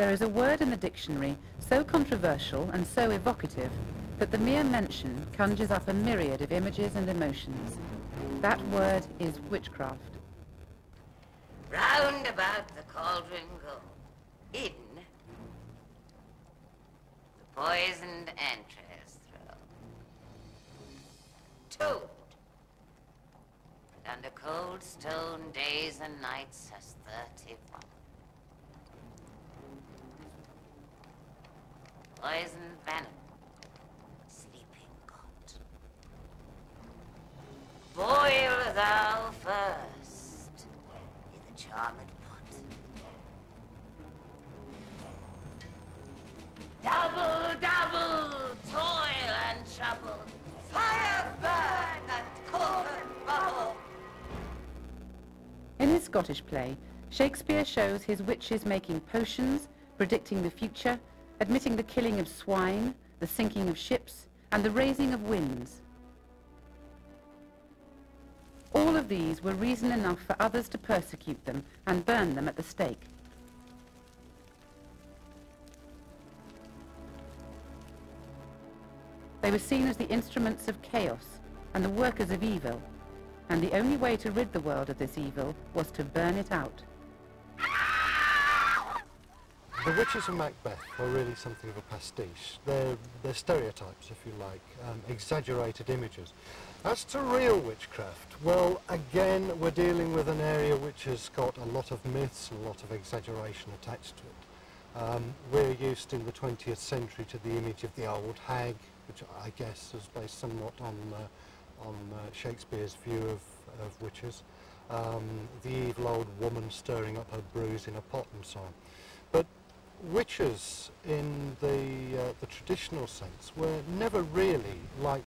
There is a word in the dictionary so controversial and so evocative that the mere mention conjures up a myriad of images and emotions. That word is witchcraft. Round about the cauldron go, in the poisoned entrails throw. Toad, under cold stone days and nights as 31. Poisoned venom, sleeping god. Boil thou first in the charmed pot. Double, double toil and trouble. Fire burn and cauldron bubble. In his Scottish play, Shakespeare shows his witches making potions, predicting the future, admitting the killing of swine, the sinking of ships, and the raising of winds. All of these were reason enough for others to persecute them and burn them at the stake. They were seen as the instruments of chaos and the workers of evil, and the only way to rid the world of this evil was to burn it out. The witches of Macbeth are really something of a pastiche. They're stereotypes, if you like, exaggerated images. As to real witchcraft, well, again, we're dealing with an area which has got a lot of myths and a lot of exaggeration attached to it. We're used in the 20th century to the image of the old hag, which I guess is based somewhat on Shakespeare's view of witches. The evil old woman stirring up her brews in a pot and so on. But witches, in the traditional sense, were never really like